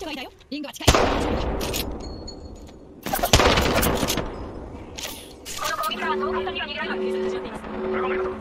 人がいたよ。リングは近い。この攻撃からは総会先が逃げられない。始まっています。